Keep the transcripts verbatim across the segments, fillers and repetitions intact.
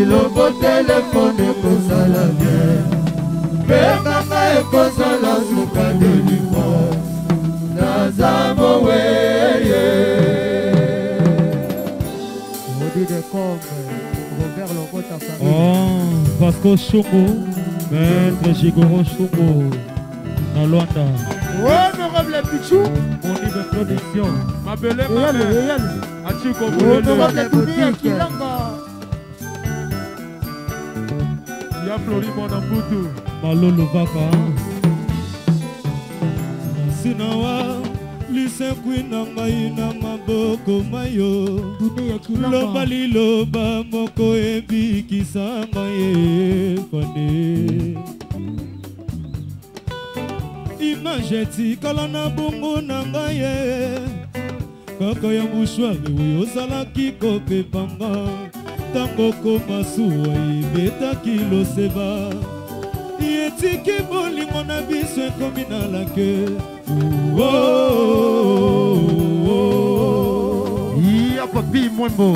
eloko telefone ekozala bien pekanga ekozala suka délivrance naza moweye Odi de com Robert Lokota famille Oh Vasco Chongo Maître Gigoro Chongo dans Luanda Honorable Pichou mon niveau de production ma belle Réal Réal Achiko Honorable Tounia Kilanga Ya Flori Monambutu Malolo Vaka Sinawa Lise kwina ngai na maboko mayo Tounia Kilanga Loba liloba moko ebikisa ngai fane Image tikala na bongo na ngai kaka ya mushwari oyo ozalaki kopepanga tango komasuwa ebetaki loseba etiki bolingo na biso ekomi na lake Ya papi mwembo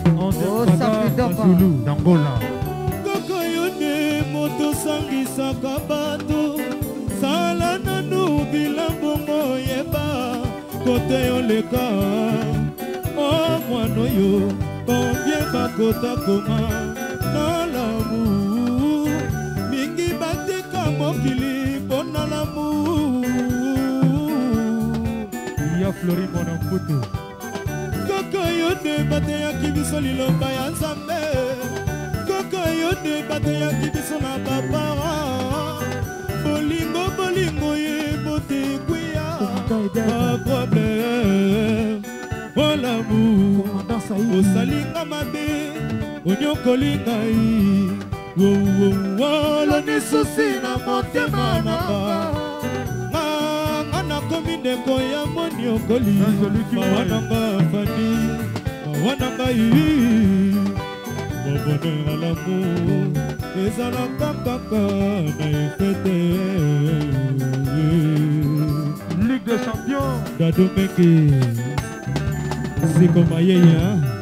Zulu Dangola kaka yo nde moto sangisaka bato sala nanu bilambongo yeba kote oleka o mwana oyo combien bakota koma na lamu mingi bateka mokili mpona lamu Ya Flori Monambutu kaka yo nde bateyaki biso liloba ya nzambe kaka yo nde bateyaki biso na bapara bolingo bolingo ye botekwiya ba problème o lamour osalinga mabe onyokoli ngai wolo lisusi na motema nanga nga nakomi ndeko ya moniokoli mawananga fani mawananga bonheur à l'amour ezalaka kaka na efete Ligue des champions dadomeke sikomayeya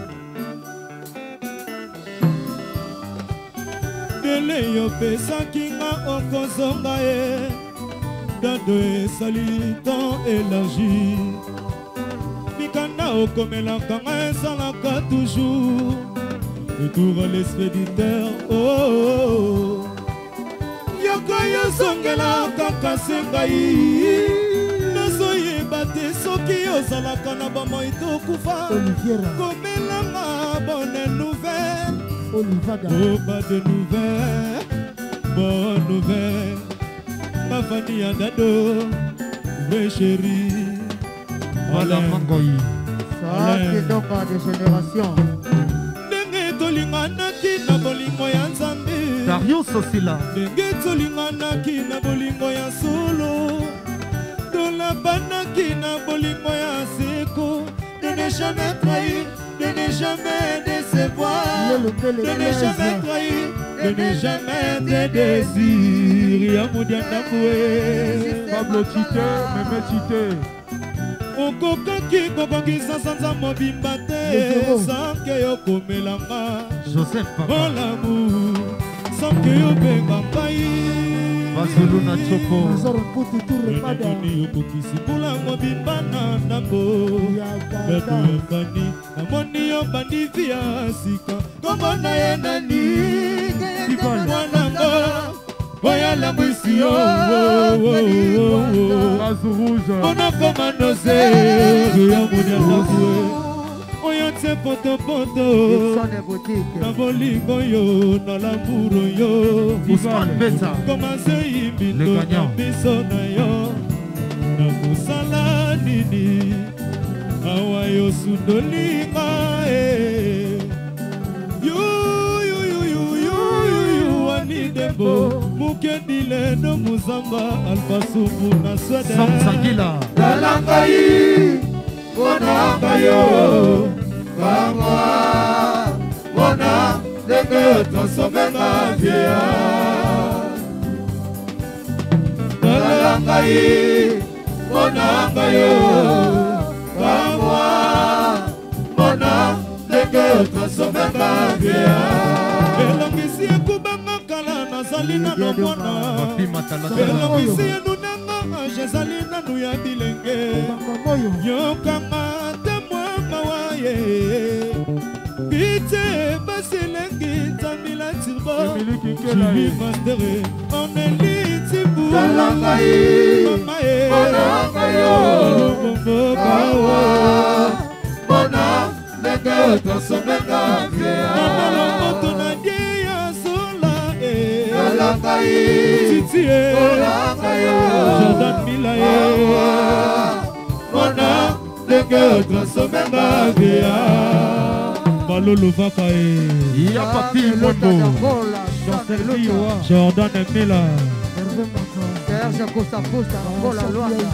dele yopesaki nga okozonga ye dado esali temps élargi mikanda okomelaka nga esalaka toujours retour à l'expéditeur oh, oh, oh. Yoko yozongela kaka sengai nazoyeba te soki ozalaka na bamoi tokufa komelanga bonne nouvelle oh pas de nouvelle bonne nouvelle ma famille a dado vrai chéri Voilà Mangoyi ça c'est donc des générations tolinganaki na bolingo ya nzambe Darius Osila ndenge tolinganaki na bolingo ya solo tolabanaki na bolingo ya seko de ne jamais trahir de ne jamais décevoir de ne jamais trahir de ne jamais te désir ya modiandambwe Pablo Chite Meme Chite okokaki kobongisa sanza mobimba te sanke yokomelanga Joseph Papa olamour sanke yobenga ngai Bazulu na Chopo enamoni okokisi mpula mobimba na ndambo bato yokani namoni yo bandi via sika kombo na ye nani mwanango oyala mwisi yo monakoma noze ya monialabwe oyo tse potopoto na bolingo yo na lamburo yo komase yimbindo na biso na yo na kosala nini awa yo sundolinga yuyuyuyuyuyuwanidembo mukedile no muzamba alfasumu na swede Samsangila talangai monanga yo kamwa mona ndenge tosomenga via talangai monanga yo kamwa mona ndenge tosomenga via nazali nano mwana elongisi yenu nanga jezali nanu ya bilenge yokanga te mwa mawaye bite basilengi nzambila tirbo jili mastere oneli tibu Talangai mamae Talangayo bongo kawa Bona Nenge Tosomenga Via Nanalomoto na dia sola e Talangai Titi e Talangayo Jordan Mila e Bona Nenge Tosomenga Via Malolo Vaka e Ya papi Mwembo Jordan Mila Serge Costa Costa Angola Luanda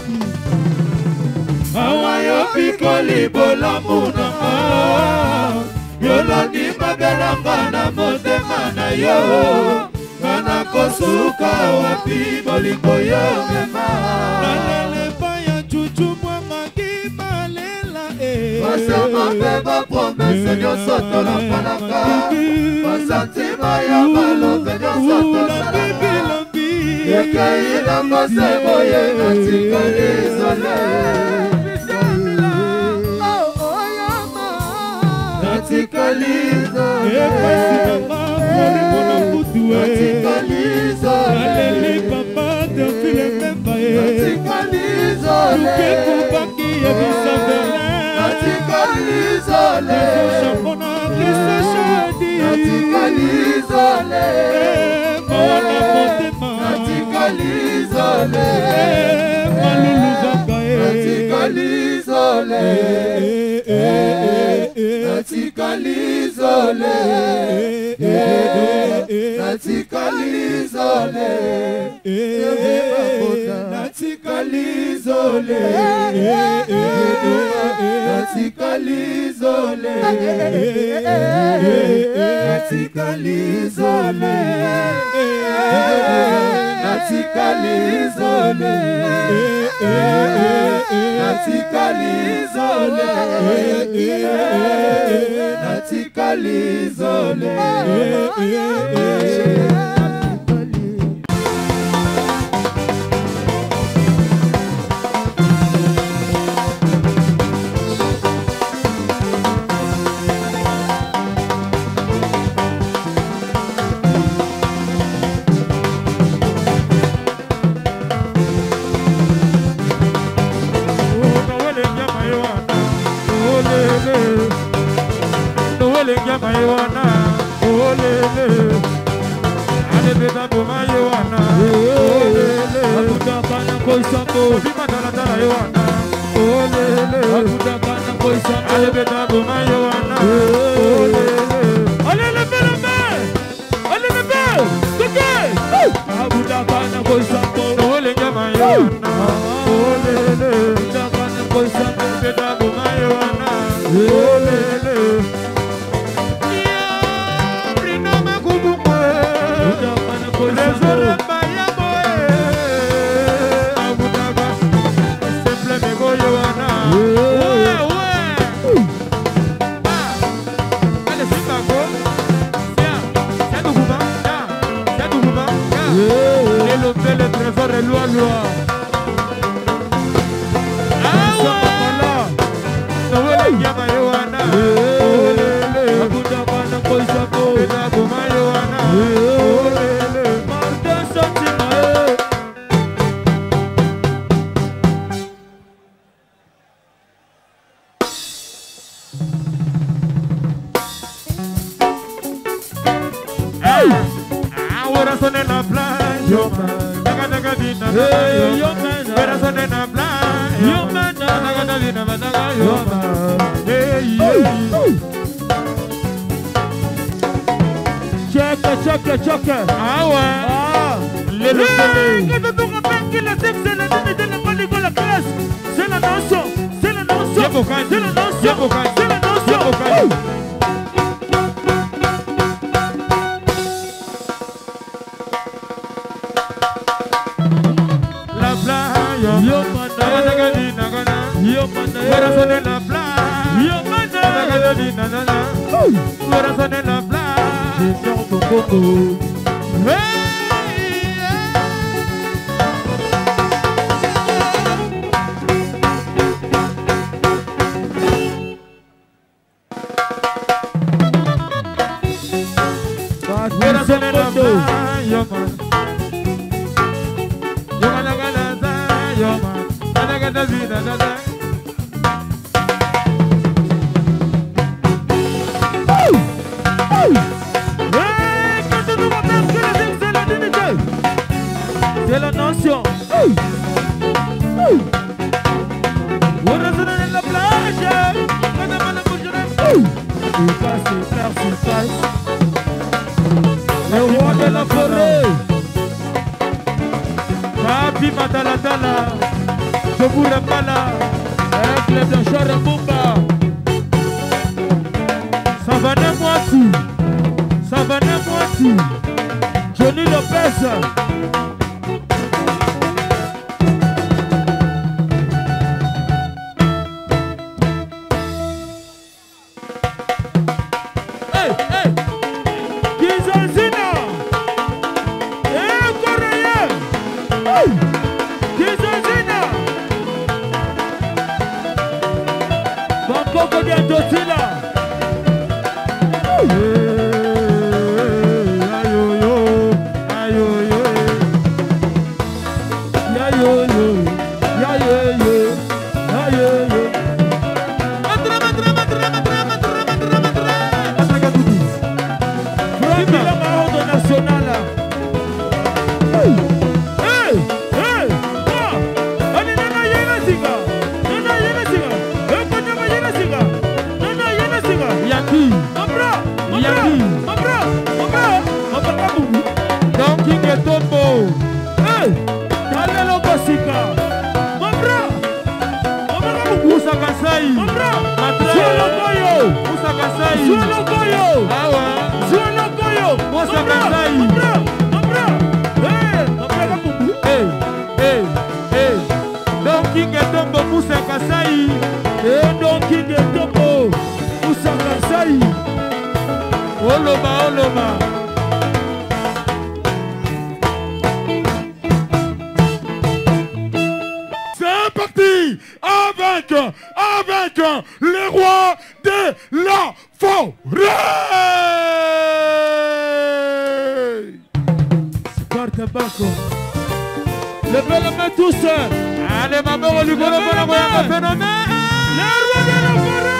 Awayo pikoli bolamu nanga Yolandi mabelanga na motema na yo Kana kosuka wapi bolingo yo mema Nalele baya chuchu mwanga kimalela e Basama beba promese nyonso tolapalaka Basantima ya balobe nyonso tosalaka Ekei na mosebo ye natikali izole Natikali izole Natikali izole Aleli papa de file memba e Natikali izole Kekubaki ya bisa vele Natikali izole Shapona kisa shadi Natikali izole Mwana motema Natikali izole Malulu vaka e Natikali izole Natikali izole Natikali izole Natikali izole Natikali izole Natikali izole Natikali izole Natikali izole Natikali izole Maywana, oh lele, ale beta bo maywana, oh lele, abuda kana koisamo, bima dala dala maywana, oh lele, abuda kana koisamo, ale beta bo maywana, oh lele, ale le bela ale le bela, toke, abuda kana koisamo, oh lele maywana, oh lele, abuda kana koisamo, beta bo maywana, oh lele. Le trésor est loin, loin. Ah ouais. No wele nyama yoana. Olele. Abuda bana koisamo. Beda boma yoana. Olele. Marta santima. Ah, ahora son en la playa. Daga daga dina. Hey, yo man. Ahora son en la playa. Yo man. Daga daga dina, daga yo man. Hey, hey. Check, check, check. Ah ouais. Ah. Le le le. Quand tu rappelles que la sexe c'est la tête de la police de la classe. C'est la notion. C'est la notion. C'est la notion. C'est la notion. La playa, yo manda, yo manda, corazón en la playa, yo manda, corazón en la playa, je chante ton coco. Hey! de la nation. Vous résonnez la plage. Il passe, il passe, il passe. Le roi de la forêt. Papi Madaladala. Je vous rappelle. Avec les blancheurs de Bumba. Savane Moiti. Savane Moiti. Johnny Lopez. Hey, hey. Kizanzina. Eh, Coréen. Hey. Kizanzina. Bangkok Diantosila. C'est parti avec, avec les rois de la forêt. C'est parti, Baco. Levez la main tous. Allez, ma mère, on lui connaît pas le phénomène. Les rois de la forêt.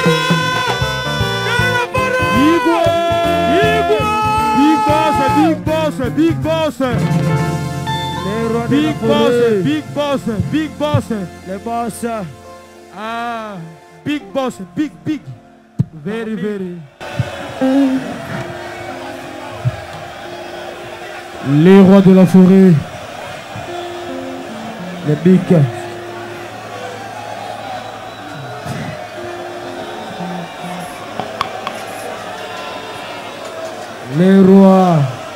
Les rois de la forêt. Igwe. Igwe. Big boss, big boss, big boss. Big boss, big boss, big boss. Les boss. Ah, big boss, big, big. Very, very. Les rois de la forêt. Les big. Les rois.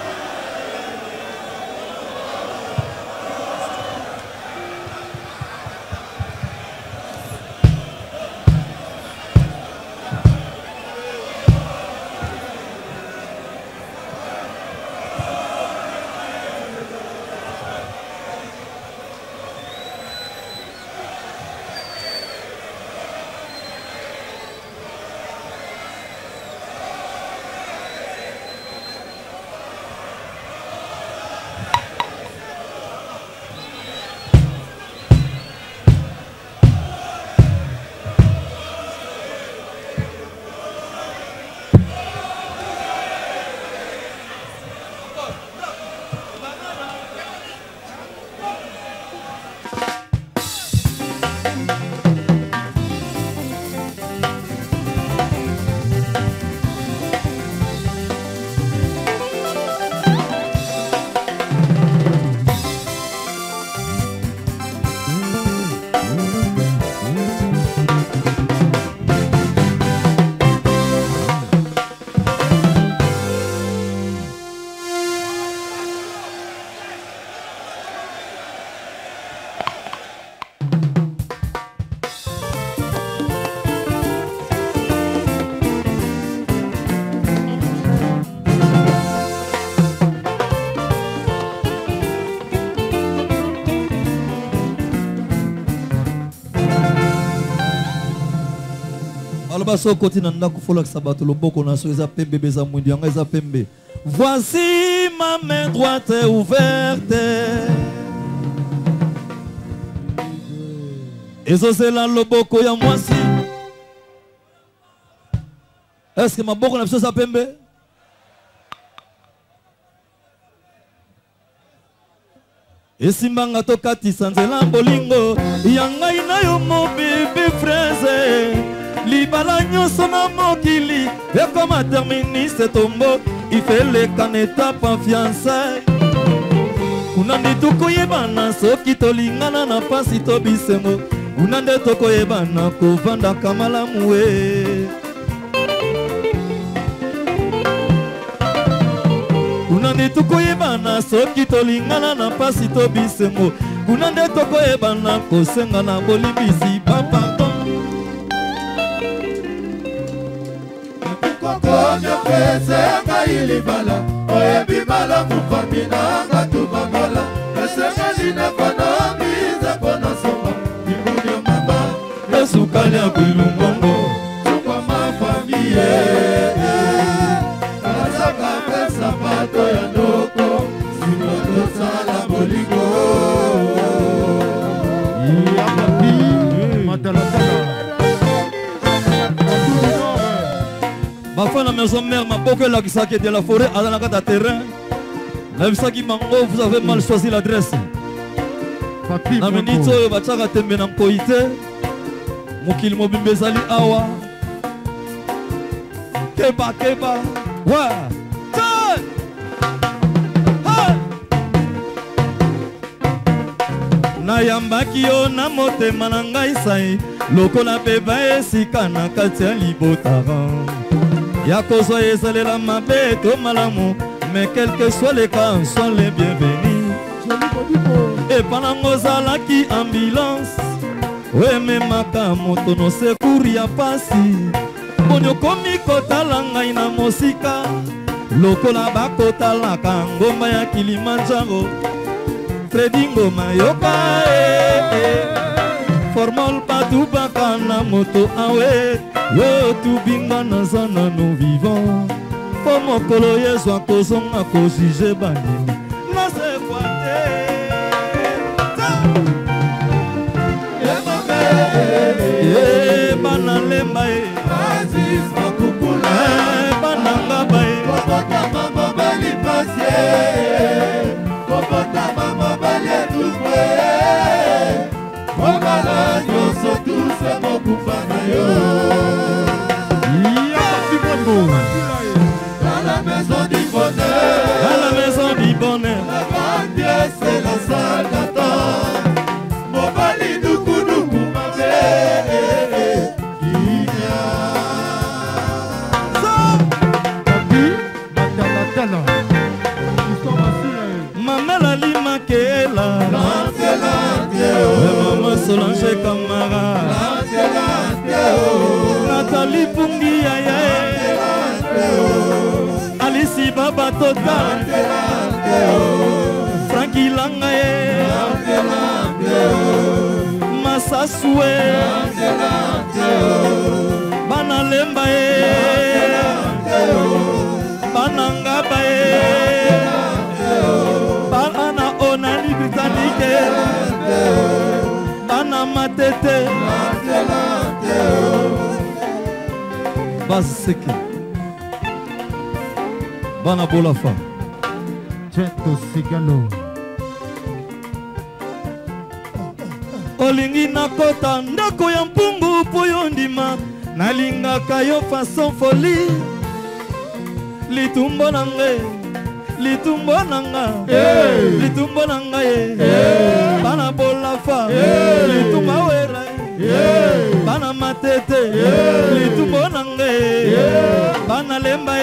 Baso côté nanda kufola sabato loboko na so eza pembe beza mwindi yanga eza pembe. Voici ma main droite ouverte. Ezo zela loboko ya mwasi. Est-ce que ma boko na biso eza pembe? esimbanga tokatisa nzela bolingo ya ngai na yo mo bebe fraise libala nyonso na mokili ekoma terministe tombo ifeleka na etape en fiançailles kuna nde tokoyebana soki tolingana na pasi to bisengo kuna nde tokoyebana kovandaka malamu e kuna nde tokoyebana soki tolingana na pasi to bisengo kuna nde tokoyebana kosenga na bolimbisi papardon Konya pese ngai libala oyebi malamu fami nanga tubamala esenga lina kono miza kono soma ikunyo mama esukali ya bilungongo kwa mafamiye kasaka pesa pato ya ndoko simoto sala bolingo ya papi matalatala Bafana maison mère m'a beaucoup la qui de la forêt à la carte terrain. La visaki mango vous avez mal choisi l'adresse. Papi na minito yo bataka tembe na koite. Mokili mobimbe zali awa. Keba keba. Wa. Tan. Ha. Na yambaki yo na motema na ngai sai. Lokola beba esika na kati ya libotara. Yakozo ezalela mabe to malamu, mais quel que soit les cas, sont les bienvenus. Et pendant ngozala ki ambulance, we me maka moto no secours ya pasi. Bonyo komi kotala ngai na mosika, lokola bakotala ka ngomba ya Kilimanjaro. Fredi Ngoma yoka eh, eh. Formol patu baka na moto awe. Yo tubinga na zana no vivant po mokolo yesu akozonga kozije banini na se kwate e bana lemba e Aziz makukula bana ngaba e Kopota mama bali pasie Kopota mama bali tukwe Kokala nyoso tuse mokufana yo Dans la maison du bonheur, dans la maison du bonheur, la grande pièce c'est la salle d'attente. Mon bali doukou doukou ma belle, Papi matalatala Mamela lima kela lante lante oh, Maman Solange Kamara lante lante oh, Nathalie Pungi Yaya Alice Baba Total Frankie Langaye Masasue Bana Lembaye Bana Ngabaye Bana Onani Britannique Bana Matete Baseke Bana Bolafa Cheto Sigalo Olingi nakota ndako ya mpungu po yo ndima nalingaka yo façon folie litumbo na ngai litumbo na nga Hey! litumbo na ngai Hey! bana Bolafa Hey! litumba wera Hey! bana Matete Hey! litumbo na ngai Hey! bana Lemba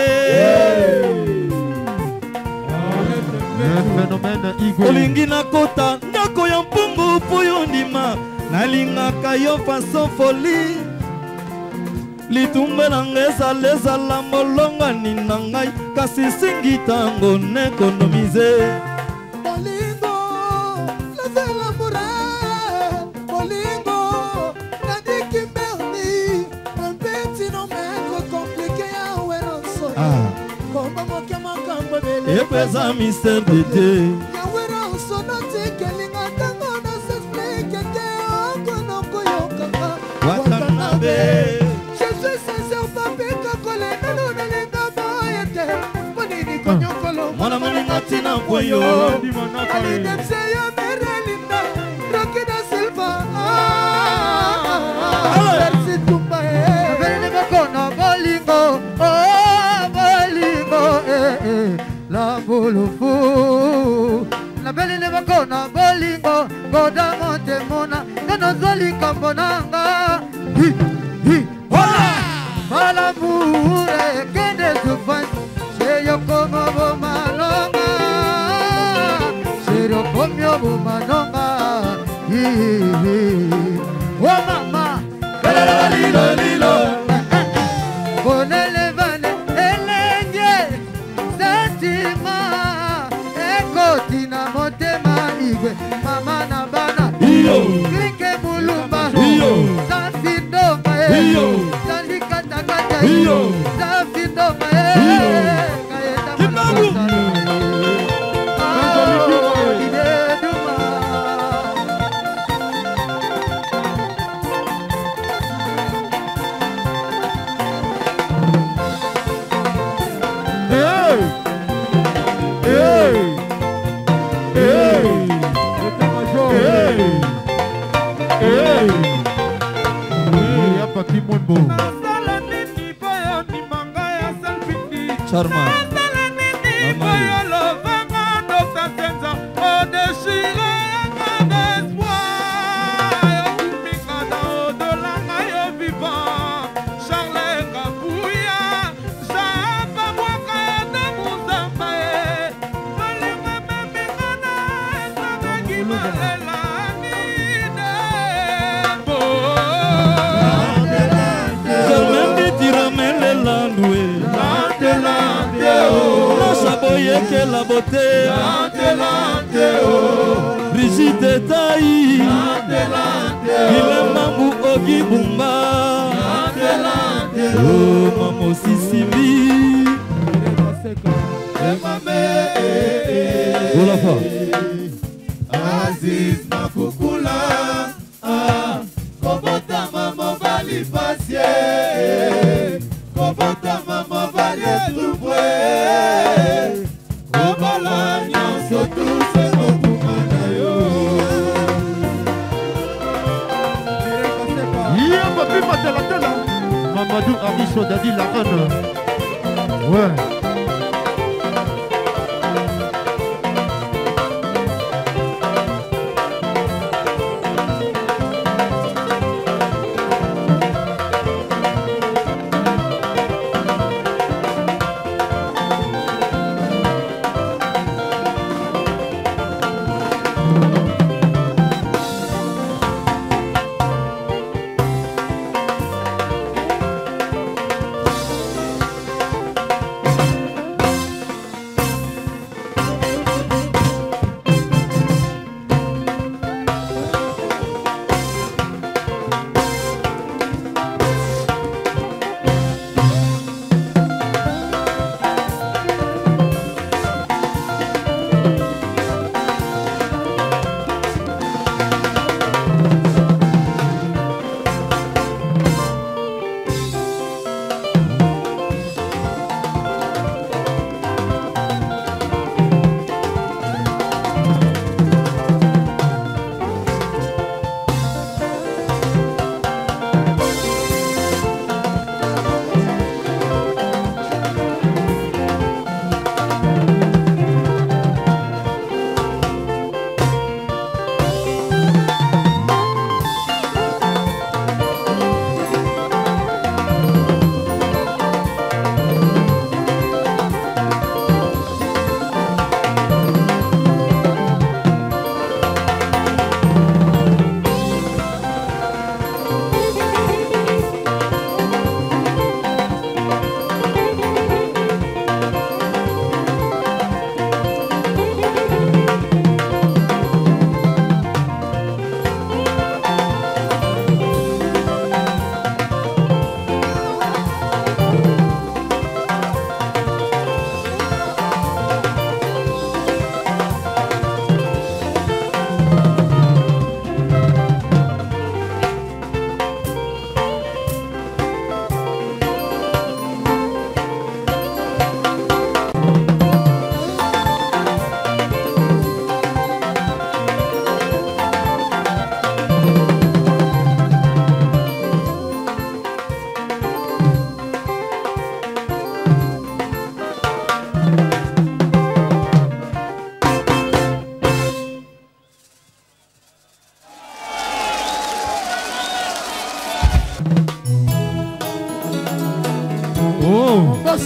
Le phénomène Igor olingi nakota ndako ya mpungu po yo ndima nalingaka yo façon folie litumba na ngai ezala ezala molongani na ngai kasi singi tango nekonomize Bolingo, laissez l'amour, Bolingo, Nadi Kimberly, un petit nom maître compliqué à Weranso. Comme mon Kamakambo Bele. epeza mystère d'été Ya Weranso, Nati Kelinga, Tango, no s'explique, que Oko no Koyokaka. Watanabe Je suis sincère, papi, Kakole, Nano, Nalinga, Boyete, Monini, Konyokolo, mwana moninga tina mpoyo Alidem se yame motema nga nazwa likambo nanga malamour ekende souffrance seyokomo bomanonga seyokomi bomanonga o mama lilo lilo bonele vale elenge sentima ekotina motema igwe mama na bana krike mulumba safindoma salikata-kata safindoma kayeta manakosana Charma. Que la beauté lante, lante, oh. Brigitte Taï lante, lante, oh. Il est mamou Ogi Bumba lante, lante, oh. Maman Sisili Olafa Aziz Makukula Kobota maman vali pasye Kobota maman vali etubwe Obala nyonso tuse mokumana yo Y'a papi matela tela Mamadou Amicho Dadi la reine. Ouais.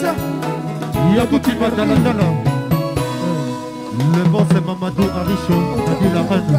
cher. Yabouti Madalatala. Le bon c'est Mamadou Aricho, a dit la reine.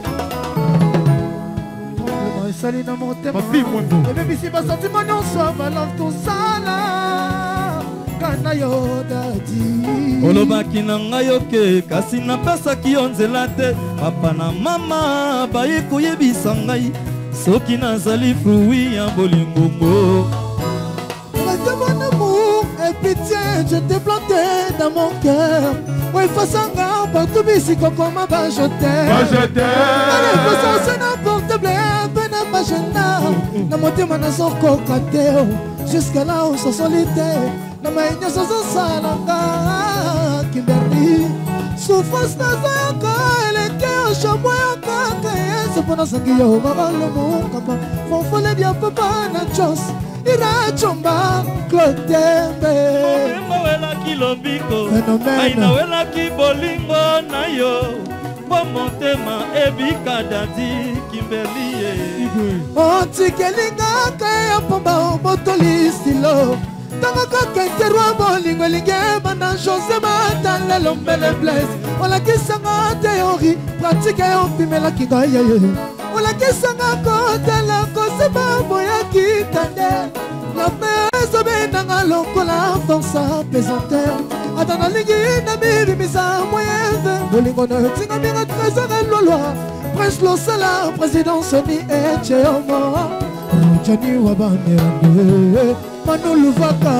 Salut dans mon thème. Ma fille, moi, bon. Et même ici, ma sentiment, non, soit balance ton sala. Kanayo dadi. olobaki na ngai oke kasi napesaki yo nzela te papa na mama baye koyebisa ngai soki nazali fruit ya bolingongo. Reste mon amour et pitié, je t'ai planté dans mon cœur. Ouais, face à un partout ici, comme ma bas, je t'aime. Moi je t'aime. Allez, faut ça, c'est n'importe blé, peine à ma jeune. Dans mon thème, on a son cocatéo. Jusqu'à là où sont solitaires. Dans ma ignorance, sans salanga. Kimberly. Souffrance, n'a pas encore. Elle est cœur, chamois, encore. C'est pendant ça qu'il y a au bas, le monde. Comme on faut les bien, papa, na chance. Irachomba Clotembe Mawelaki lobiko Phénomène. Aina welaki bolingo na yo Po motema ebika dadi Kimberly Ontikelinga kaya pomba motoli stilo Tango kakenterwa bolingo linge Bana José Matala lombele blesse Ola kisanga théorie Pratique yon pimela kigoye Ola kisanga kotela Koseba boya kitande La maison benanga lokola force pesanteur Atana lingi na bibi misa moyenne Bolingo na tinga minga trésor et loi Prince Losala, président Sony et Cheomo Johnny Wabanere Manu Luvaka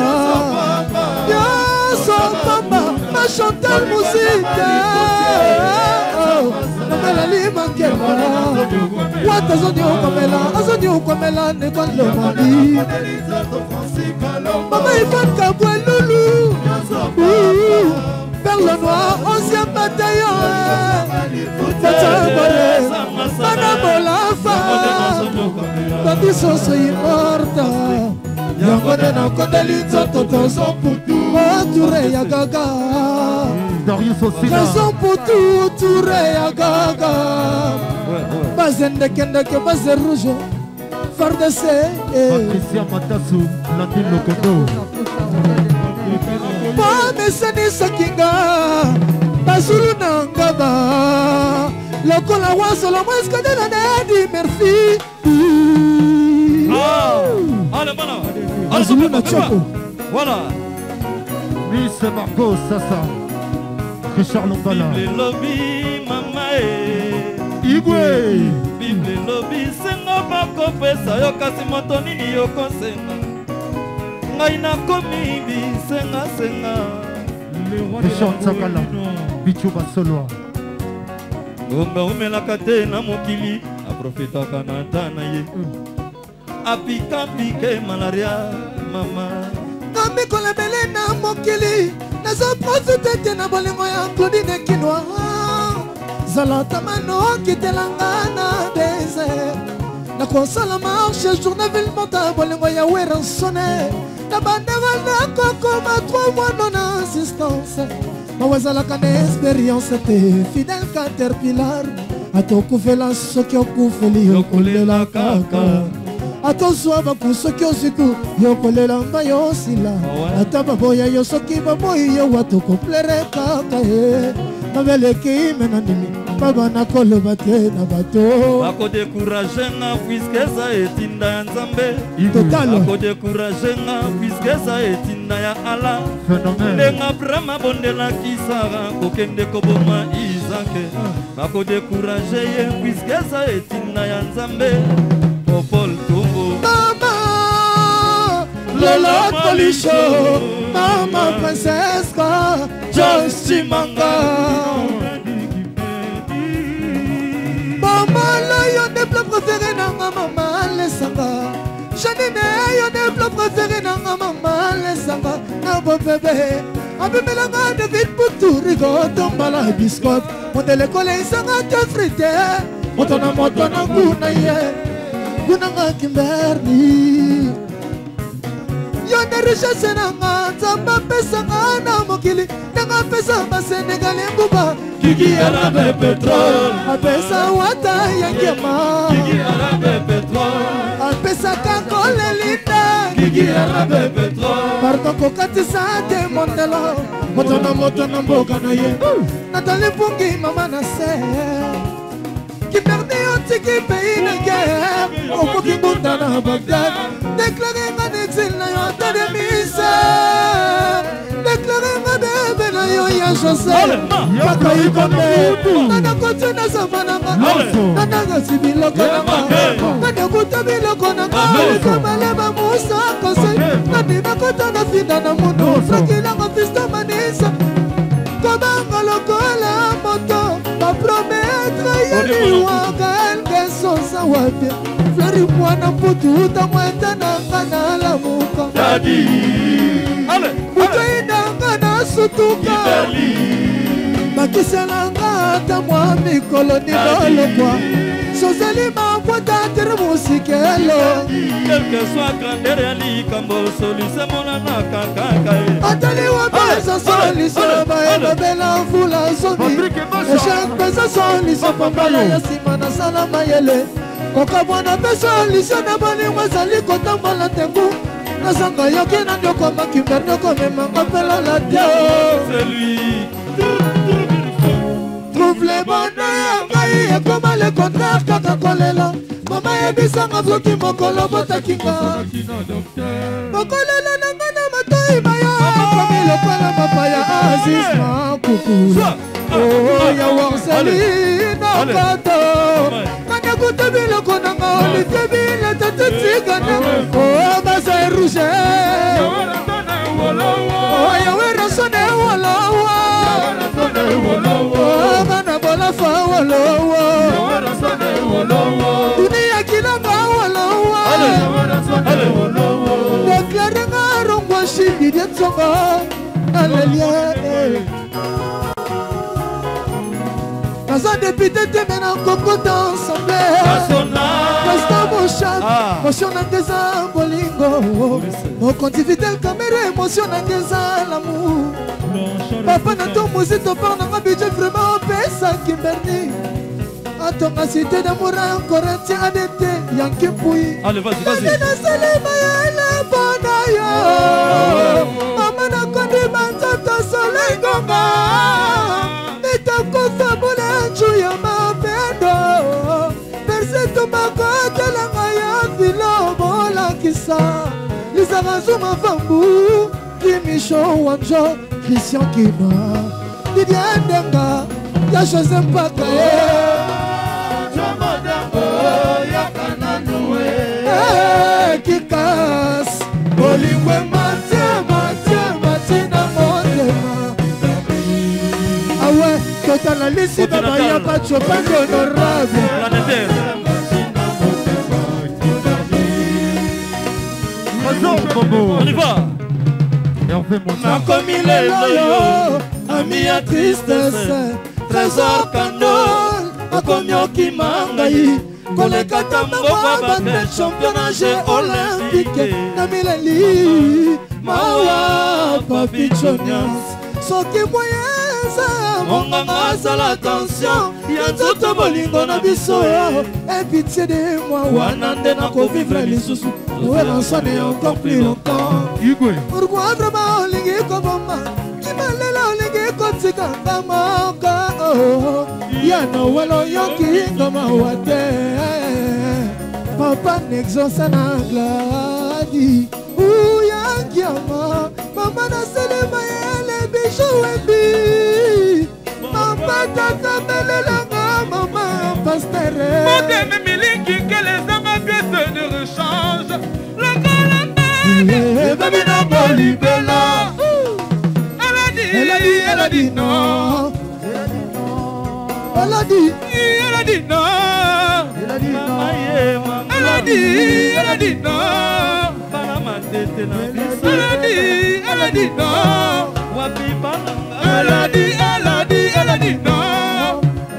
Yaso Papa Ma Chantal Musique Namela Lima Kema Wata Zoni Okamela Azoni Okamela Nekon Lomani Mama Yvonne Kaboué Loulou Perle Noir onzième bataillon Madame Olafa Tati Soso Immorta Yango Nena Kodeli Zoto Tozo Poutou Touré Yagaga Darius Osina. Raison pour tout Touré Yagaga Bazende Kendeke Bazé Rouge Fardese Patricia Matassou, Nadine Lokoto. Pamesani Sakinga Bazulu Nangaba Lokola Wasolo Mweska de la Nedi Murphy Allez, voilà. Bazulu na Choco Voilà. Miss Margot Sassa. Richard Lombala. Bible lobby, mama e. Igwe. Bible lobby, senga bako pesa yo kasi moto nini yo konsenga. Ngai na komi bi senga senga. Richard Sakala. Bichu Basoloa. Gomba umelaka te na mokili, aprofitaka na tana ye. Apika pike malaria, mama. Nami kolebele na mokili Nazo profite te na bolingo ya Claudine Kinoa Zalata mano kitelanga na désert Na konsala marche journée ville monta bolingo ya Weransone Na bandera na koko ma trois mois non assistance Ma wazalaka na expérience te fidèle caterpillar Atokufela soki okufeli yokolela kaka Atozwa baku soki oziku yokolela mba yosila Ata baboya yo soki baboyi yo watokoplere kaka e Nabeleki menandimi baba nakoloba te na bato Bako décourager nga puisque ça etinda ya Nzambe Total Bako décourager nga puisque ça etinda ya Allah Phénomène. Ndenga brama bondela kisara kokende koboma Isaac Bako décourager ye puisque ça etinda ya Nzambe Popol Tumbo Mama Lola Polisho Mama Francesca Joyce Chimanga Mama la yo ne plat préféré nanga mama lesanga Janine yo ne plat préféré nanga mama lesanga Nabo bébé Abimelanga David Poutou Rigo Tombala Biscotte Modele kole isanga te frite Motona motona kuna ye Kunanga Kimberly Yo ne richesse nanga Zamba pesa nga na mokili Nanga pesa ba Senegal nguba Kiki Arabe Petrol Apesa wata yangema Kiki Arabe Petrol opesaka kolelinda parto kokatisa te mondelo moto na moto na mboka na ye natali mpungi mama na se kiperdi otiki pays na guerre okoki ngunda na Bagdad déclaré nga d'exil na yo ata de misère déclaré nga bebe na yo ya José paka ikonde nana kote na savananga nana gasi biloko nanga nana kuta biloko nanga kamaleba musa kose nana kota na finda na mundo frakilanga fisto manisa kobanga lokola moto baprometre yaliwaka elgesosa wapi flori mwana mputu utamweta nanga na lamuka mutoinanga na sutuka bakiselanga ata mwa mikolo nibolokwa sozali mapota tere musikelo quelque soit grandeur ya likambo solution monana kakaka atali wapesa solution bayebabela mvula zomi eshak pesa solution pambala ya nsima na sala mayele kokabwana mpe solution na bolingo ezali kotambola tengu nazanga yoki na ndiokoma kimber komemanga mpelola te trouve le bonheur ya ngai ekoma le contraire kaka kolela mama yebisanga soki mokolo botakinga mokolela nanga na matoi maya komi lokola mapaya Aziz Makukula oya warselina kato kanekuta biloko nanga olivier bile tatetigana o basa rouge oya werasone wolowa bana bola fa wolowa dunia kilanga wolowa déclaré nga rongwa shindi dietsonga alelia naza député te mena kokota ensemble Resta mon chat, motion n'engeza bolingo mokonzi Fidel Camera, émotion n'engeza l'amour papa na to muzito par na budget vraiment pesa kimberni atonga cité d'amour encore tient adete yanki pui allez vas-y vas-y na salema ya la bonaya mama na kondi manzata solengonga mitako famula njuya mapendo perseto makota langa ya filo bolakisa lisakazuma fambu kimisho wanjo Christian Kima Didier Denga ya José Mpaka Kikas Bolingwe Matia Matia Matina Mondema Awe Kota la lisi Baba ya Pacho Pando Honorable On y va. Nakomi lelo ami ya tristesse trésor candole nakomi okima ngai kolekata mboka bate championnage olympique na mileli mawa papichonias soki moyenza monganga asala attention ya nzoto bolingo na biso epitié de moi wana nde nakovivre lisusu owenansone encore plus longtemps pourquoi vraiment olingi koboma kimalela olingi kotika ngamoka ya nowelo yoki ngomawa te papa nexosa na gladi uyangiama mama naselema yele bijo webi mama tata melelanga mama pastere Modem milingi que les hommes pièces de rechange baby na bolibela Elle a dit, elle a dit, elle a dit non elle a dit, elle a dit non elle a dit non Elle a dit, elle a dit non Elle a dit, elle a dit non Elle a dit, elle a dit, elle a dit non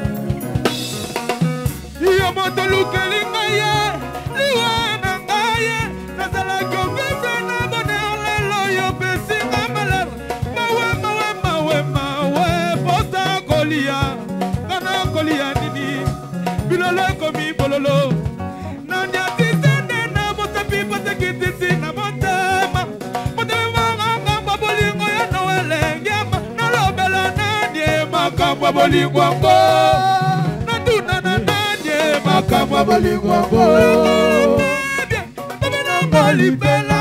Yo moto lukelinga ye Liwana ngaye Nazala kongeza na bonheur lelo yo pesi amaler Mawe, mawe, mawe, mawe Posa kolia Kana kolia nini Bilolo komi bololo Nanya tisende na makamwa bolingwango natuna na nanye makamwa bolingwango nanga libela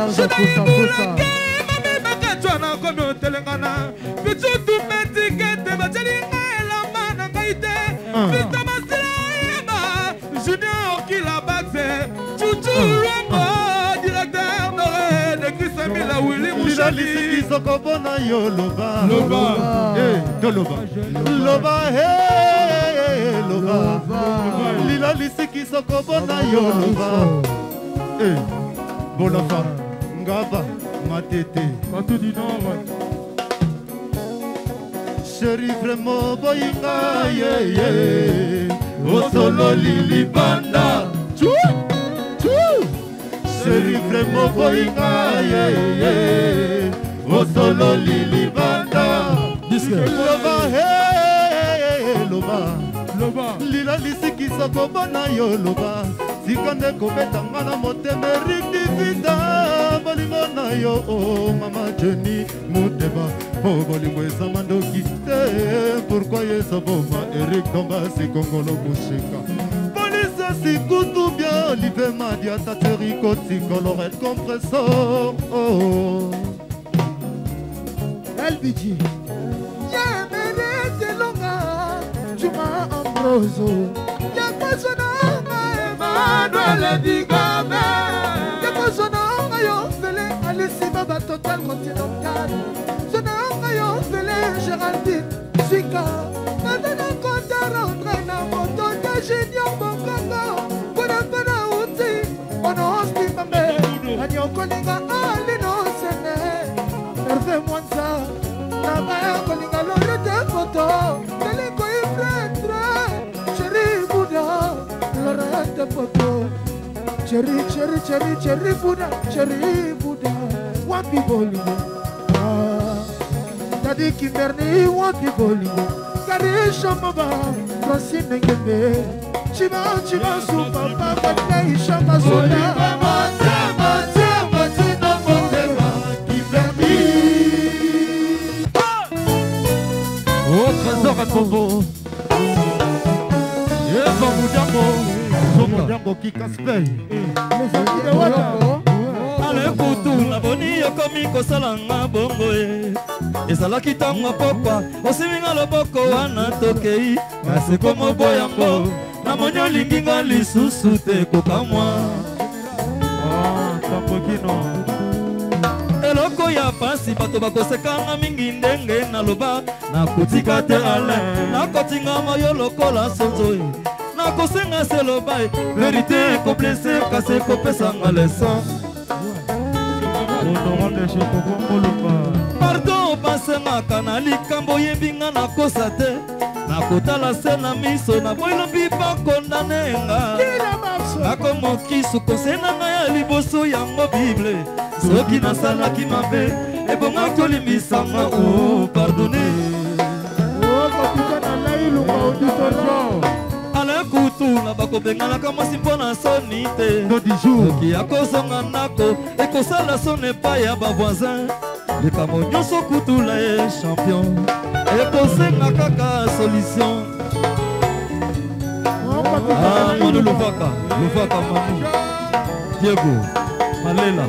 makatwana komi otelengana bicutu metikete bacelinga elamba na ngai te vita masila junior kilabaxe chuchu rwamba directeur dore de Krisemila Willy Mouchali Kisokobona yo loba loba eh to loba loba hey loba lila lisiki sokobona yo loba eh bonafa ngaba matete Matu du Nord chéri vraiment boyinga yeah yeah osolo lili banda chou chou chéri vraiment boyinga yeah yeah osolo lili banda loba hey loba loba lila lisiki sokobona yo loba sikande kobetanga na motema Eric Divida bolingo na yo oh mama Jenny Muteba oh bolingo ezama ndoki te pourquoi yesa boma Eric Tombasi Kongolo Bushika Polise sikutu bien Olivier Madia Tateri Koti Colorette Compressor oh L B G Yemene Telonga Juma Ambroso Yakosona Manuel Digame Yakosona Yo Fele Alessi Baba Total Continental Sona Yo Fele Géraldine Sika Madana Kota Rendre Na Moto De Junior Bokanga Kuna Kuna Uti Ono Hosti Mambe Anyo Kolinga Alino Sene Hervé Mwanza Nabaya Kolinga Lorete Foto Teliko Ifretre Chéri Bouddha Lorete Foto Chéri, chéri, chéri, chéri Bouddha Chéri Bouddha Wapi Bolingo Tadi Kimberni Wapi Bolingo Kari Shamaba Francine Ngembe Chima, Chima Supa Papa Kei Shama Soda Matema, Tema, Tina Motema Kimberni oh trésor à Congo Eva Moudambo Moudambo qui casse-paye ale kutu na boni yokomi kosalanga bongo e ezalaki ntango pokwa osiminga loboko wana tokei naseko moboyango namoni olinginga lisusu te kokamwa eloko ya pasi bato bakosekanga mingi ndenge naloba nakotika te ale nakotingama yo lokola sonzo nakosenga se loba verité ekoblese kasi ekopesanga leson pardon basengaka na likambo yebinga nakosa te nakotala se na miso na boilobi bakondanenga nakomokisu kosena ngai ya liboso yango bible soki nasalaki mabe ebongaki olimbisanga o pardone ala kutu na bakobenganaka mwasi mpo na soni te soki akozonga ndako ekosala son epai ya bavoisin likambo nyonso kutula ye champion ekosenga kaka solution manu luvaka luvaka manu diego malela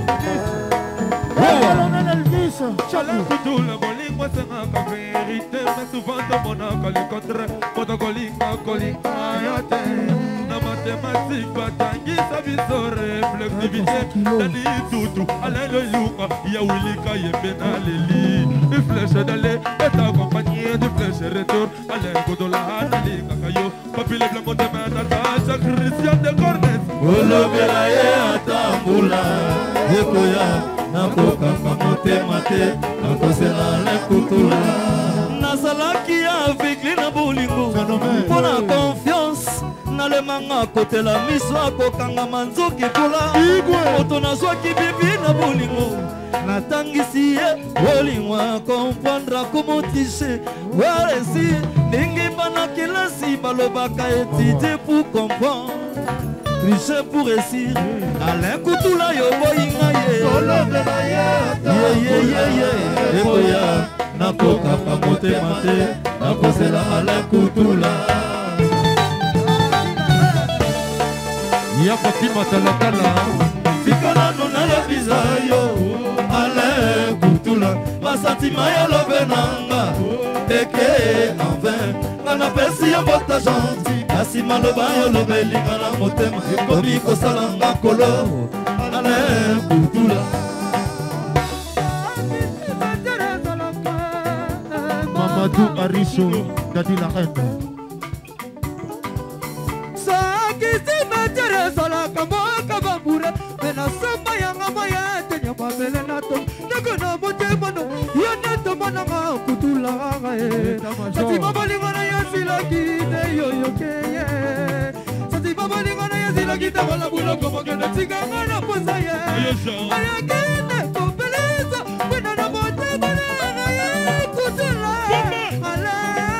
Kutula bolingo sengaka vérité mais souvent tomonaka le contraire poto kolinga kolinga yo te na mathématique batangisa biso réflexivité dani tutu alelo iluka ya wilika yembe na leli iflèche dale est accompagné de flèche retour ale kodola analika kayo papile blanco de menata Christian de Cornes olobela ye atambula ekoya nakokanga motema te nakosela lekutula nazalaki avegli na bolingo mpo na confiance nalemanga kotela miso akokangama nzoki pula moto nazwaki bibi na bolingo natangisi ye bolingo akomprendre akomotishe waresi ndenge bana kelasi balobaka étudier pour comprendre tricher pour réussir Alain Kutula yo boyinga ye ye ye ye ye eboya nakokanga motema te nakozela malakutula ya Fatima Talakala tikalano na ya biza yo alakutula basantima ya lobe nanga eke enfin nga napesi yo bota gentil kasi maloba yo lobelinga na motema ekomi kosalanga kolo alakutula Mamadou Aricho, Dadi la reine. Sakisi Teresa la kamaka bambura Mena samba yanga maya tenya mabele nato Nago na mote mano Yana to mananga kutula e Sati baba lingana ya sila kite yo yo keye Sati baba lingana ya sila kite wala bulo kama kena tiga ngana posa ye Aya kene kopeleza Wena na mote mananga ya kutula Ale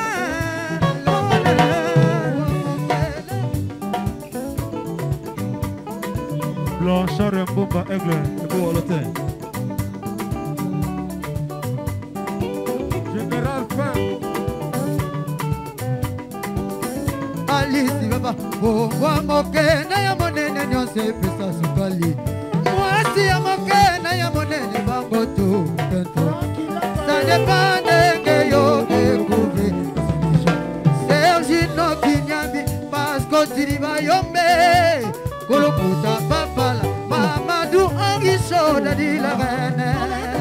Blanchard Mbomba Aigle beau l'hôtel Général Fin Alisi baba Bongwa mokena ya monene nyonse pesa sukali Mwasi ya mokena ya monene bango tu tento Ça dépend de yo découvrir Sergi no kinyambi Pasko tiriba yombe Kolokuta papala Mamadou Anguicho Dadi la reine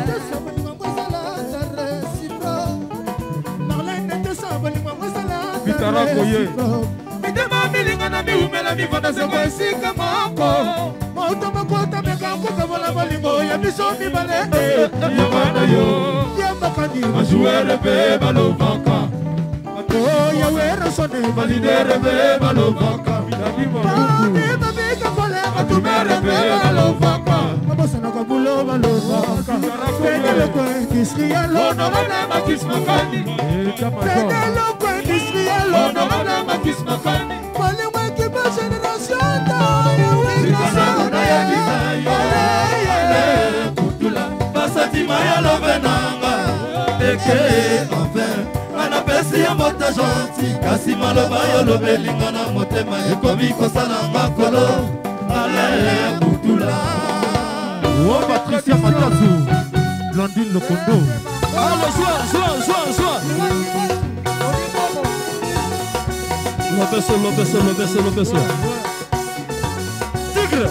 Bitara Koye Midema milinga na miumela mifanda se mwesika moko Mauta makota meka mkuka vola bolingo ya biso mibale Yamana yo Yambakani Majuere be balovaka Mato ya wera sone Validere be balovaka Midabima Mami mabika pole Matumere be balovaka Mabosana kabulo balovaka Fedele kwe kisriya Honorable Makis Makani Fedele kwe kisriya Honorable Makis Makani Pole mweki pa generasyon Taya wera Tikalano ya biza yo alakutula basantima ya lobe nanga eke enfin nga napesi yo bota gentil kasi maloba yo lobelinga na motema ekomi kosalanga kolo alakutula Oh, Patricia Matazu, Blandine Lokondo. Alors, sois, sois, sois, sois. Lobeso, lobeso, lobeso, lobeso. Tigre.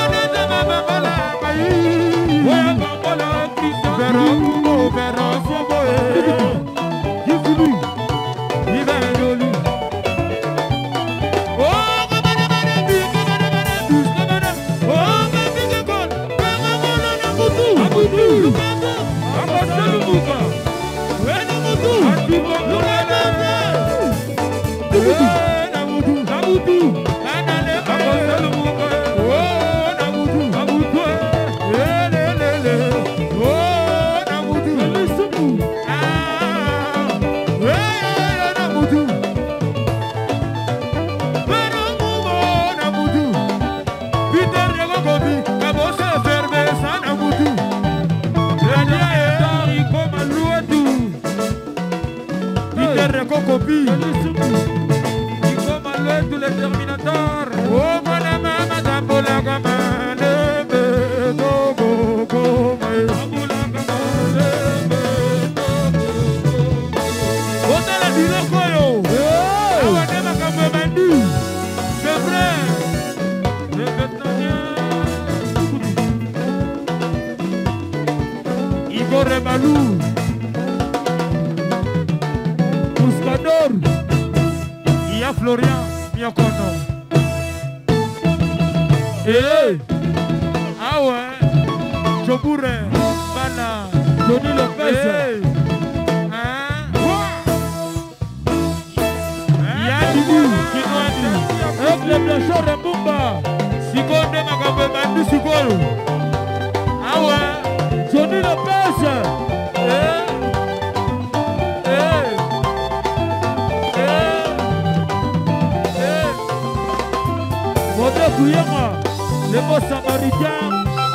Verão, verão, verão, le Terminator. Oh, madame, madame, bola gama, lebe, go, go, go, mais. Bola gama, lebe, go, go, go. On a la biloko yo. Ah, on a ma cambe bandu. C'est vrai. Le Vietnamien. Igor Rebalou. Mouscador. Il y a Florian Miokono. Eh, ah ouais, Choboure, Bana, Johnny Lopez. Eh, hein, il y a Didi, Kinoani, avec les blanchons de Bumba. Sikonde Makambe Bandu Sikolo. Ah ouais, Johnny Lopez. Eh, eh. Kouyama, les mots samaritains.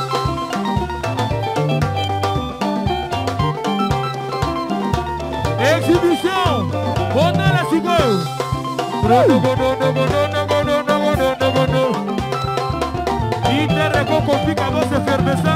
Exhibition, on a la cigogne. Il te récolte compliqué avant de se fermer ça.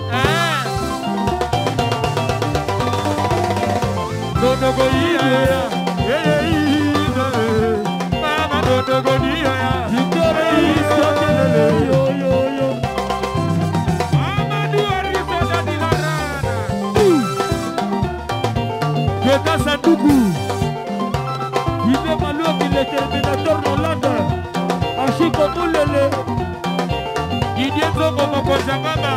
Il est malheureux qu'il est Terminator Hollande. Achiko Moulele. Il y a un homme comme Kojangama.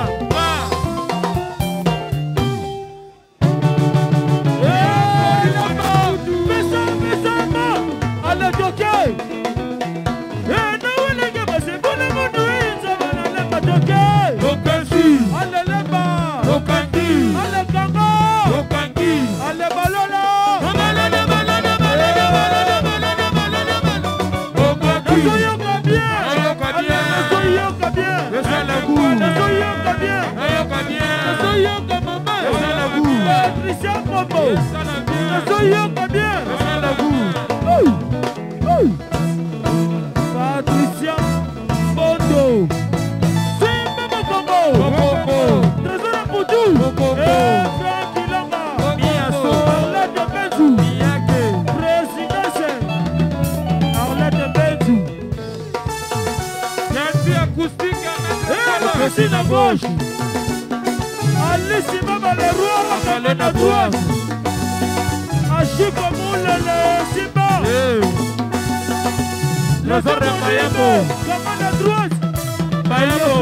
Patricia Bondo, Simba Mokongo, Trésor Apoudou, Franck Ilanga, Arlette Benzou, Présidence, Arlette Benzou, Yanti acoustique, Christine à gauche, Alice Baba le roi, Alain à droite, Achiko Moulele, Simba. Le Zor de Mayamo, comment la droite, Mayamo,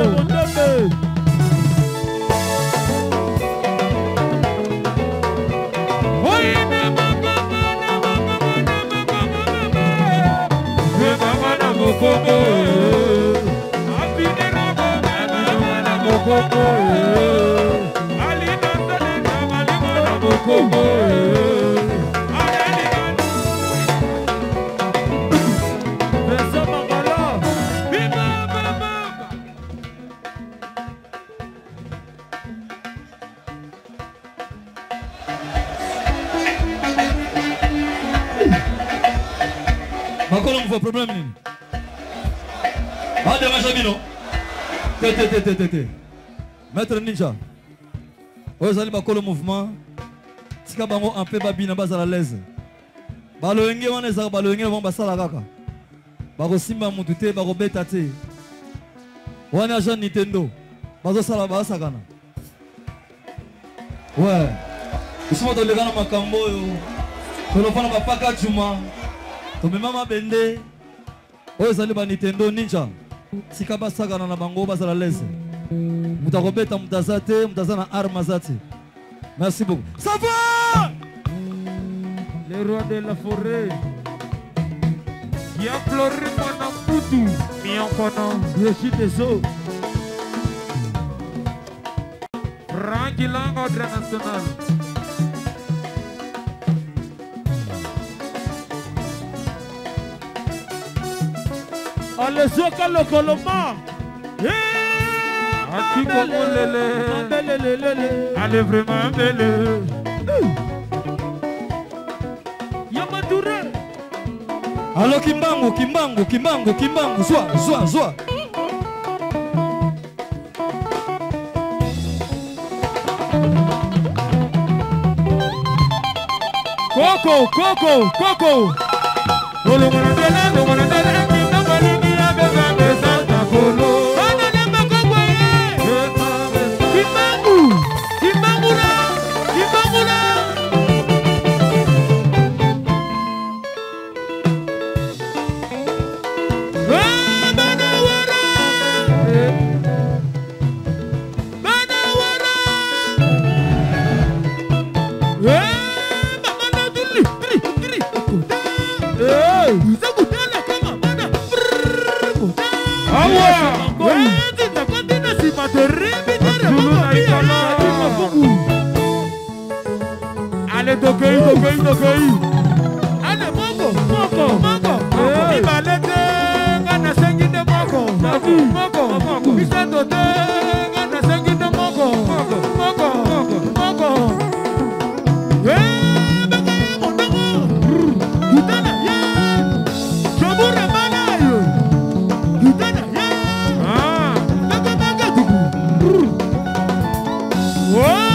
Makolo mwa problème nini? Ah, dérange bino. Té té té té té té. Maître Ninja. Vous allez makolo mouvement. Tika bango un peu babina bazala l'aise. Balo enge wana ezaka balo enge vont basala kaka. Bako simba mutu te bako beta te. Wana Jean Nintendo. Bazo sala basakana. Ouais. Usuma to legana makambo yo. Tolofana bapaka chuma. Tomemama bende. Oyo zali ba Nintendo Ninja. Sika basakana na bango bazala l'aise. Mutakobeta mutazate, mutazana arma zate. Merci beaucoup. Ça va! Le roi de la forêt. Qui a pleuré mon amputu. Mi encono. Je suis désolé. Franck Ilanga, ordre national. Allez, Zoka le Coloma. Achiko Moulele. Allez, vraiment belle. Allo Kimbangu, Kimbangu, Kimbangu, Kimbangu, Zwa, Zwa, Zwa. Coco, Coco, Coco. Olomonadela, olomonadela, Kimbangu, Kimbangu, Santa Polo. Kimbangu, Kimbangu la, Kimbangu la. Allez, toquei, toquei, toquei. Allez, Moko, Moko, Moko. Ibalete, ngana sengi de Moko. Moko, Moko. Bisando de, ngana sengi de Moko. Moko, Moko, Moko. Eh, baka mondongo. Gitana, yeah. Jabura bana yo. Gitana, yeah. Ah, baka baka tuku. Oh.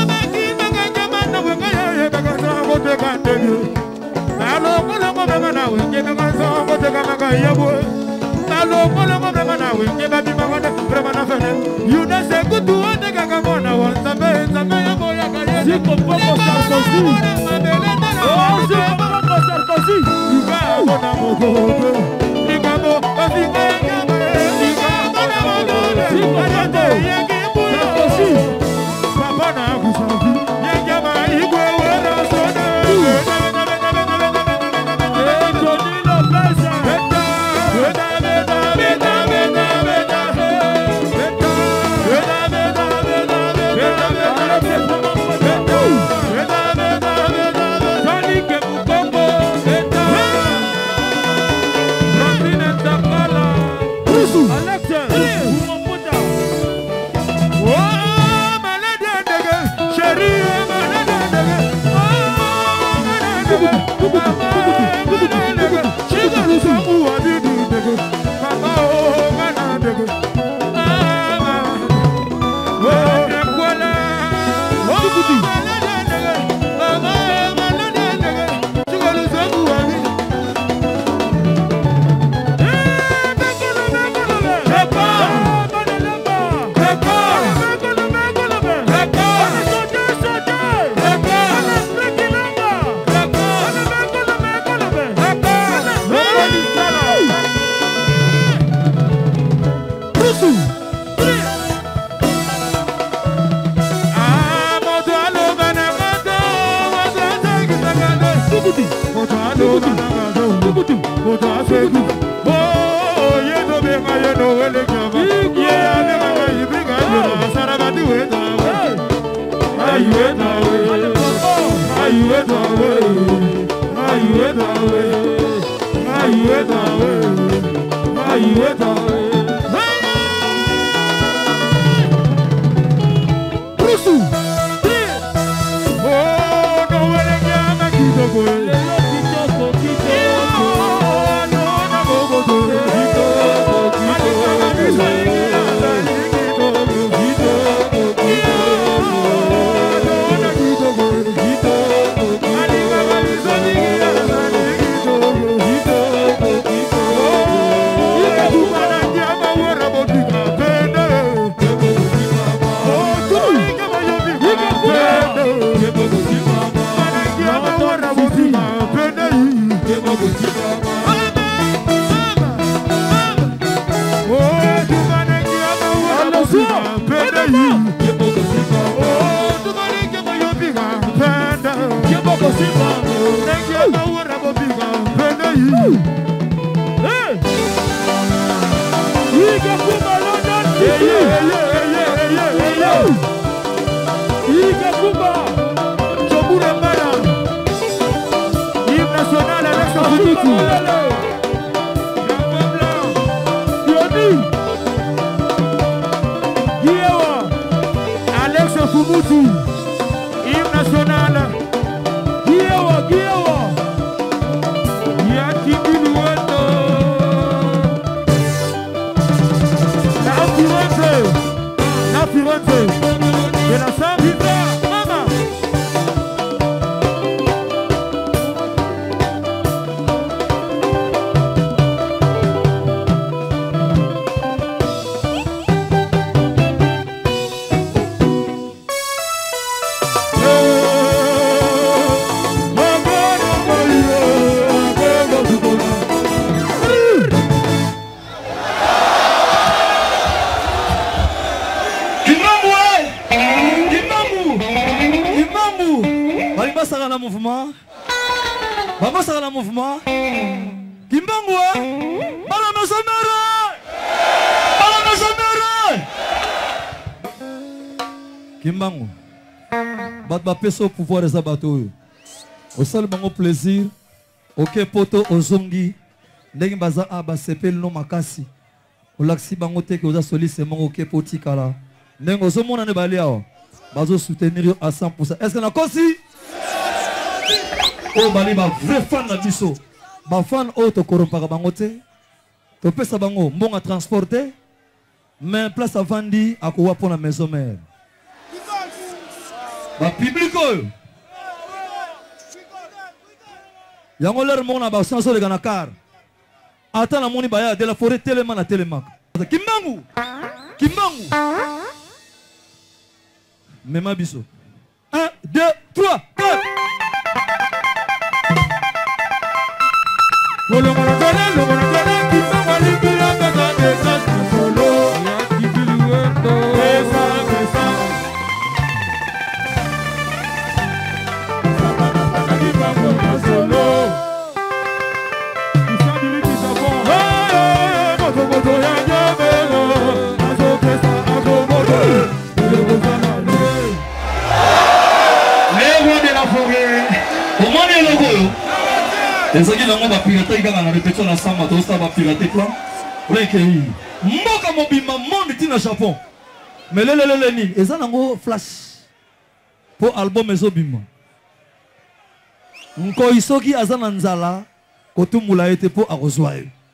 You don't say good to one nigga come on now. Sambe sambe ya boya kaya. Ziko poko Sarkozy. Oh, ziko poko Sarkozy. Iga bona mogo. Iga mo afinga ya mo. Iga bona mogo. Ziko poko Sarkozy. Papa na kusafi. Yenga ma igwe wera soda. Eh, Johnny Lopez. Beta, beta, beta, beta, beta, beta. National, Giewa, Giewa, Yaki Biluoto. mouvement. Bango ça la mouvement. Kimbango. Bala mesomera. Bala mesomera. Kimbango. Bat ba peso pouvoir des abato. Au seul bango plaisir. OK poto ozongi. Ndenge baza aba sepel no makasi. O laksi bango te ke oza soli se mongo OK poti kala. Ndenge ozomona ne bali awa. Bazo soutenir à cent pour cent. Est-ce que na kosi? Oh bali ba vrai fan na biso. Ba fan o to korompa bango te. To pesa bango mbonga transporter. Mais place à vandi akowa pour la maison mère. Ba public oyo. Yango leur mona ba sanso le ganakar. Ata na moni baya de la forêt tellement na tellement. Kimbangu. Kimbangu. Mema biso. un, deux, trois, quatre. Et ça qui est dans mon pirater, il y a une répétition ensemble, tout ça va pirater plan. Recueilli. Moka mobima monde tina Japon. Mais le le le ni, et ça nango flash. Pour album ezobima. Nko isoki azana nzala, kotumula ete po akozwa.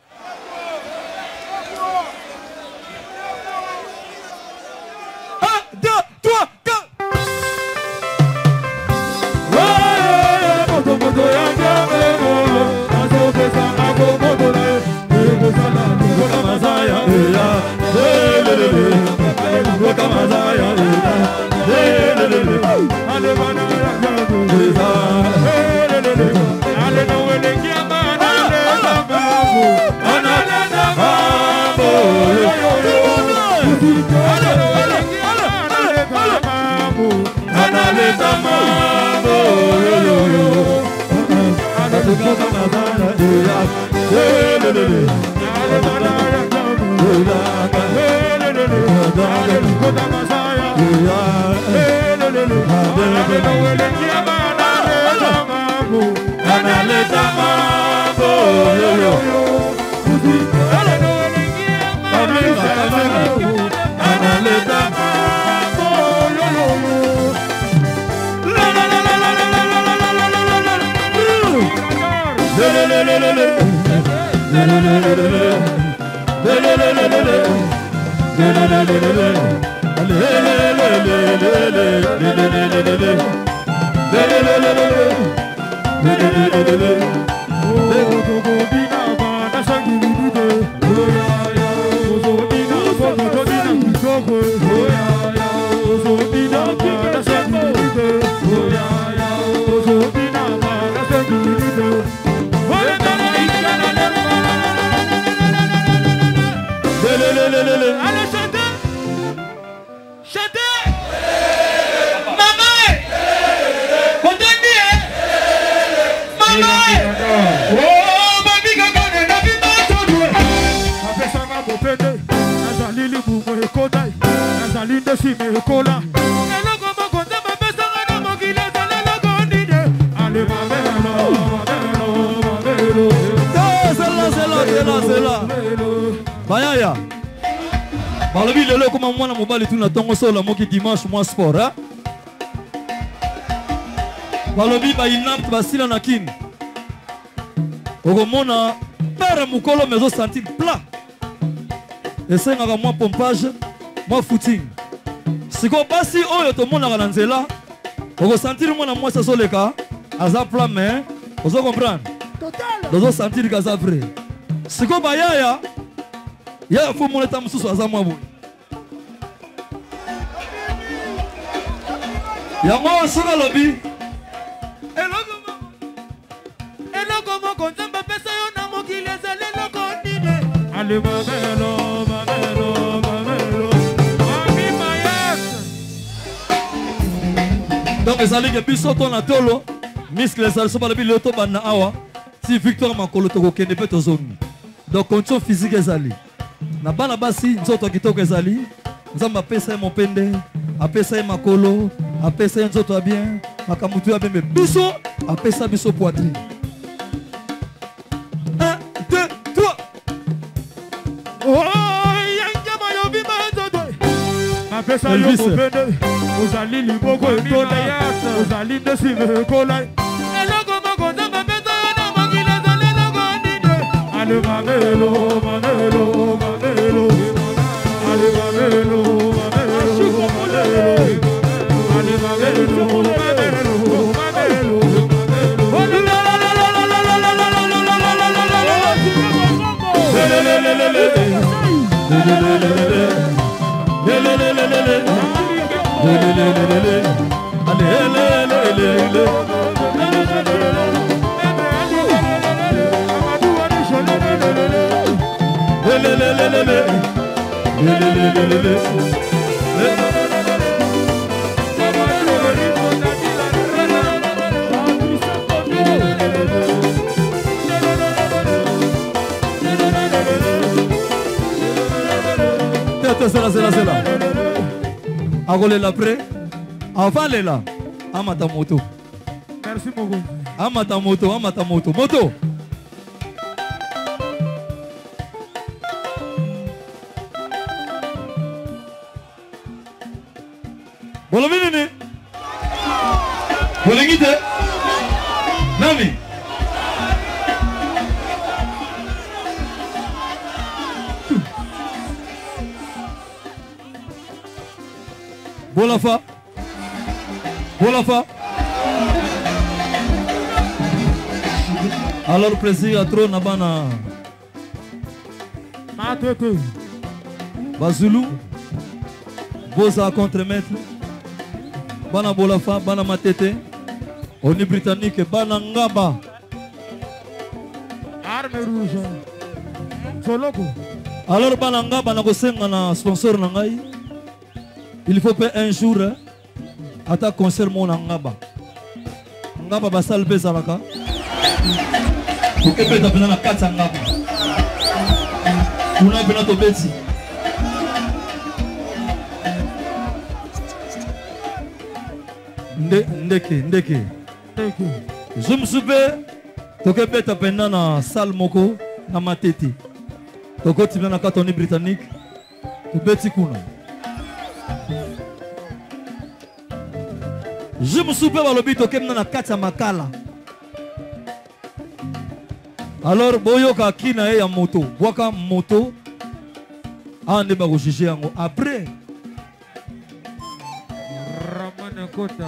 Bayaya. Balobi lelo comme moi na mobali tout na tongo solo moki dimanche moi sport hein. Balobi ba inap basila na kin. Okomona père mukolo mezo sentir plat. Esenga ka moi pompage, moi footing. Siko basi oyo to mona ka nzela. Oko sentir mona moi sasoleka aza plat mais ozo comprendre. Total. Ozo sentir ka za vrai. Siko bayaya ya faut mon état mususu azamwa bo ya mo soka lobi eloko eloko moko nzamba pesa yo na mokili ezali eloko ndine ale babelo babelo babelo ami mayet donc ezali ke biso to na tolo Miscle Salso Balabi Loto Bana Awa. Si Victoire Makolo Toko Kende Peto Zone. Donc condition physique ezali. Na bana basi nzoto kitoko ezali. Nzamba pesa mon pende, apesa makolo, apesa nzoto bien, makamutu ya bembe biso, apesa biso poitrine. un, deux, trois. Oh, yangama yo bima nzoto. Apesa yo pende, ozali liboko etola, ozali ndesime kola. Eloko moko nzamba pesa yo na mangila zali loko nide. Ale mamelo, mamelo, mamelo. Ale mamelo, mamelo, mamelo. Ale mamelo, mamelo, mamelo. C'est là, c'est là, c'est là. Agolé l'après. Avant les là. Amata moto. Merci beaucoup. Amata moto, amata moto. Moto. Voilà, venez. Voilà, guide. Nami. Bolafa. Bolafa. Alors plaisir à trop nabana. Matete. Bazulu. Boza contre-maître. Bana Bolafa, bana Matete. Oni britannique, bana Ngaba. Arme rouge. Soloko. Alors bana Ngaba na kosenga na sponsor na ngai. Il faut pas un jour à ta concert mon Ngaba. Ngaba basal bezalaka. Okepe ta pena na kata Ngaba. Una pena to beti. Nde ndeke ndeke. Ndeke. Je me souviens tokepe ta pena na salle moko na Matete. Toko tibna na katoni britannique. To beti kuna. Je me souviens dans le but au Kemna na Katia Makala. Alors, Boyoka Kina et moto. Boaka moto. Ah, ne pas juger en après. Ramana Kota.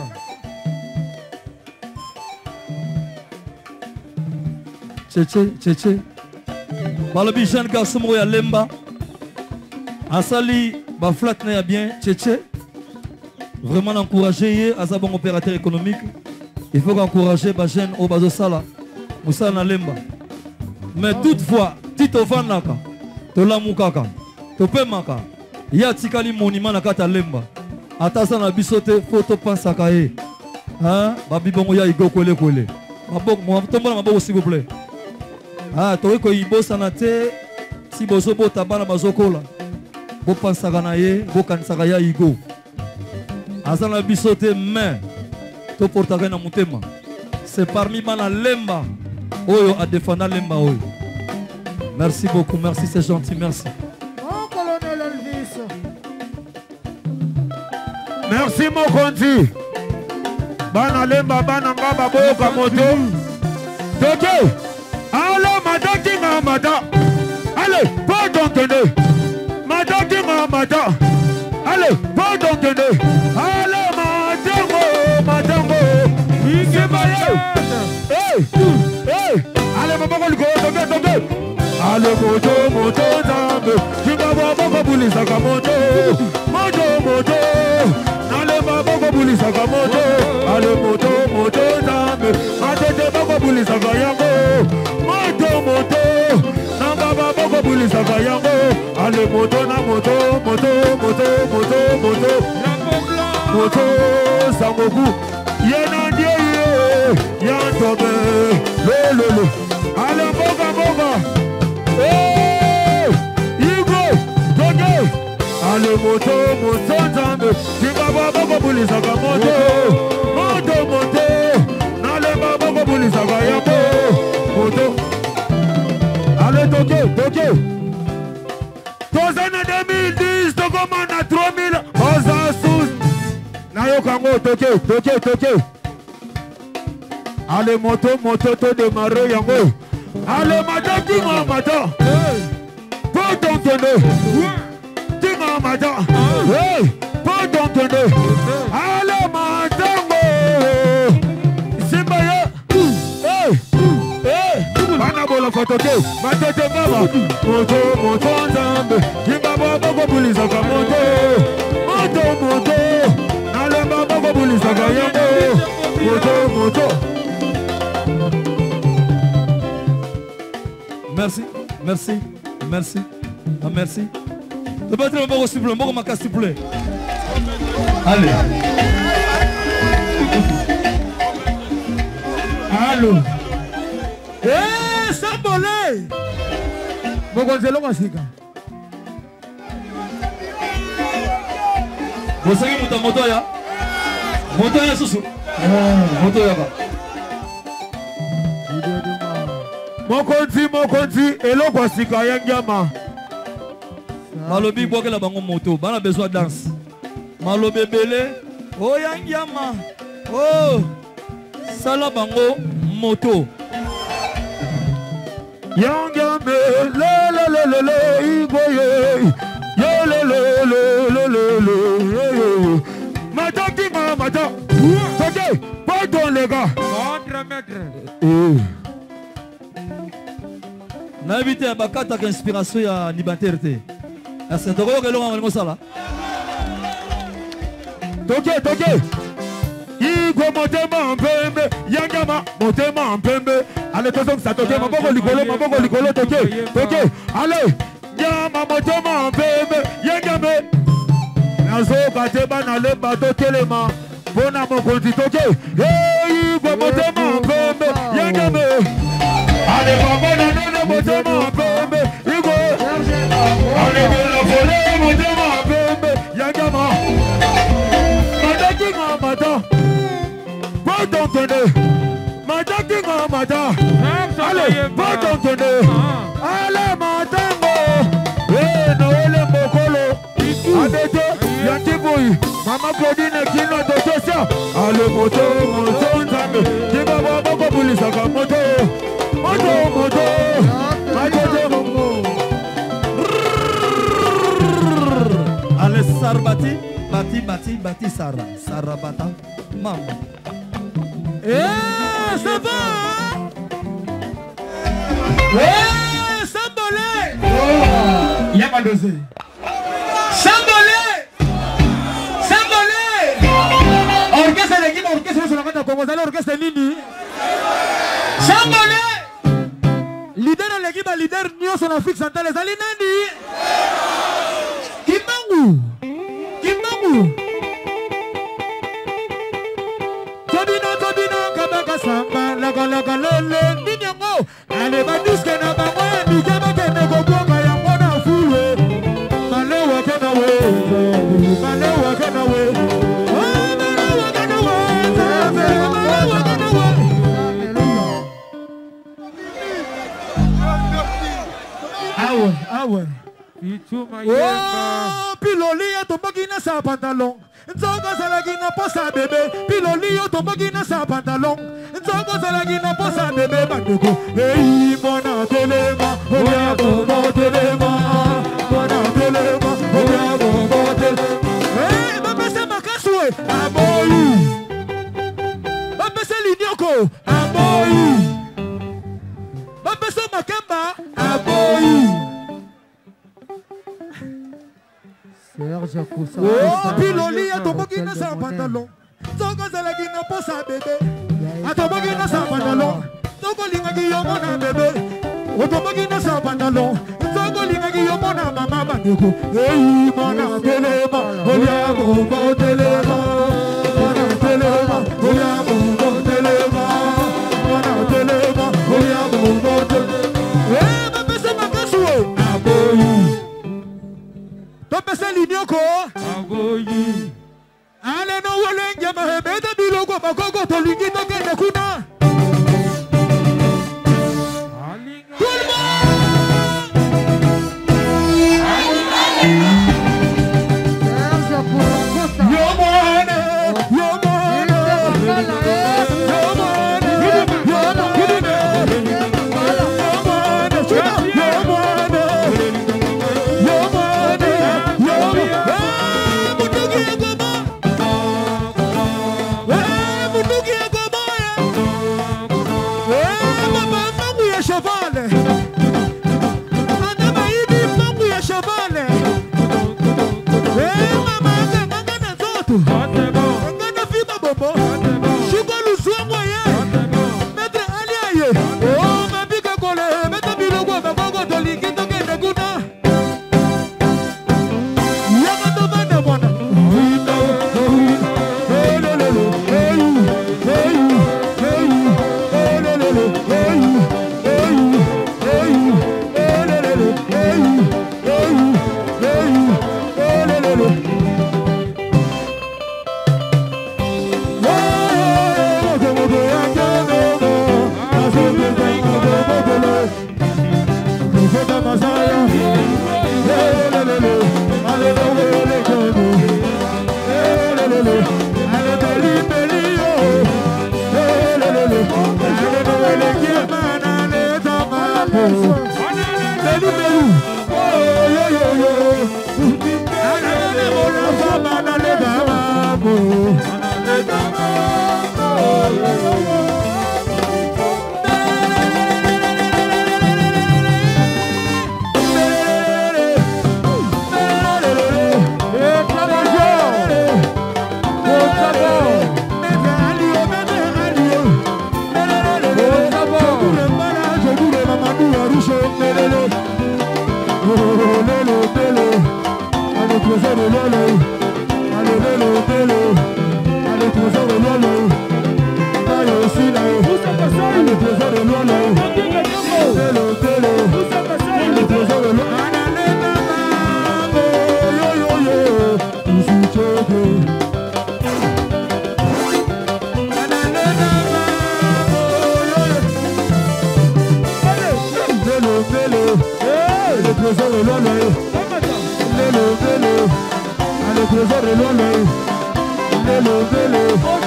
Tchétché, tchétché. Balobi Jean Garçon ya Lemba. Asali, ba flat na bien, tchétché. Vraiment encourager à un bon opérateur économique. Il faut encourager les jeunes au bazo sala. Moussa na lemba. Mais toutefois, Tito Vanaka, Tola Mukaka, Tope Maka, ya tikali monument na kata lemba. Atasa na bisote photo pansaka e. Hein? Babi bongo ya igo kwele kwele. Mabok mo tomba na maboko s'il vous plaît. Ah, to ko ibo sanate si bozo bota bana bazokola. Bo pansaka na ye, bo kansaka ya igo. Azana bisote main to portaka na mutema. C'est parmi bana lemba oyo a défendre lemba oyo. Merci beaucoup, merci, c'est gentil, merci. Mon colonel Elvis. Merci mon conti. Bana lemba bana ngaba boka moto. Toto. Allô madame kinga mata. Allez, pardon tene. Madame kinga mata. Allez, pardon tene. Allez madango, madango. Ikebaya. Hey, hey. Allez maman ko toke toke. Allez moto moto zambe. Kinga baba ko bulisa ka moto. Moto moto. Allez baba ko bulisa ka moto. Allez moto moto zambe. Matete baba bulisa ka yango. Moto moto. Na baba ko bulisa ka yango. Allez moto na moto moto moto moto moto. Moto sangoku. Yenandie ye. moto moto nzambe tingaba boko bulisaka moto moto moto nalemba boko bulisaka yango moto ale toke toke tozana deux mille dix tokomana trois mille oza sus nayokango toke toke toke ale moto moto to demaro yango ale mata tinga mata Pardon tonne, tinga mata, hey, pardon tonne, ale matango, simbaye, hey, hey, bana bola fotoke, matete baba, moto moto nzambe, tinga baba ko bulisa ka moto, moto moto, ale baba ko bulisa ka yango, moto moto. Merci, merci. Merci. Ah, merci. Tu peux être un bon s'il vous plaît, un bon macasse s'il vous plaît. Allez. Allô. Eh, Sambolé. Bon, Gonzalo Masika. Vous savez, mon moto ya. Moto ya susu. Moto ya ba. Mokonzi mokonzi eloko sika yangyama malobi boke la bango moto bana besoin danse malobe belé oh yangyama oh sala bango moto yangyame le le le le le igoye ye le le le le le le mata kinga mata ok pardon les gars contre maître N'habitez pas qu'à ta inspiration ya liberté. Est-ce que tu as le ça là? Toke toke. Igo motema mpembe, yangama motema mpembe. Allez tozong sa toke maboko likolo maboko likolo toke toke. Allez, yama motema mpembe, yangame. Nazo kateba na le bateau telema. Bona mokonzi toke. Hey, igo motema mpembe, yangame. Allez, papa, non, non, motema mpembe, igo. Allez, la folie, motema mpembe, yangama. Mata kinga mata, pardon tonne. Mata kinga mata, allez, pardon tonne. Allez, matango. Eh, Noël Mokolo, Adete, Yantiboui, Mama Claudine Kino de Tosia. Allez, moto, moto, nzambe, Kiba Baba Kobulisaka moto. Moto, moto, moto, allez, Sarbati, bati, bati, bati, Sarah, Sarah Bata, maman. Eh, ça va? Eh, Sambolé! Il n'y a pas d'osé. Sambolé! Sambolé! Orchestre l'équipe, orchestre sur la main, comment vous allez orchestre Nini? Sambolé! Leader de l'équipe, leader Nyo sur la fixe centrale, les allez Nani? Kimbangu! Kimbangu! Tobino, Tobino, Kabaka Samba, Laga Laga Lele, Ninyango, allez, Badiske na Bamoya, Nikaba Keneko Bonga, Yamona Fule, Malewa Kenawe, Malewa Kenawe, Malewa Kenawe, Malewa Kenawe. Awe, awe. Oh, piloli ya tombaki na sa pantalon. Nzoko salaki na posa bébé. Piloli ya tombaki na sa pantalon. Nzoko salaki na posa bébé bandeko. Hey, bona telema, oya bona telema, bona telema, oya bona telema. Hey, bapese makaswe, aboyi. Bapese linyoko, aboyi. Bapese makemba, aboyi. Oh, piloli ya tomoki na sa pantalon. Soko salaki na posa bébé. Atomoki na sa pantalon. Soko lingaki yo mona bébé. Otomoki na sa pantalon. Soko lingaki yo mona mama bandeko. Hey, mona telema, oya bomba telema. Mona telema, oya bomba telema. Mona telema, oya bomba telema. Hey, bapese makaswe. Aboyi. topesa linyoko aboyi ale no wolenge mahebeta biloko makoko tolingi tokende kuna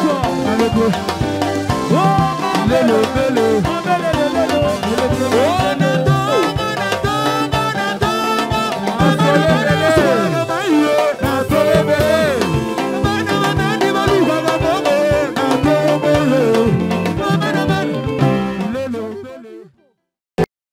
Lelo, lelo, lelo, lelo, lelo, lelo, lelo,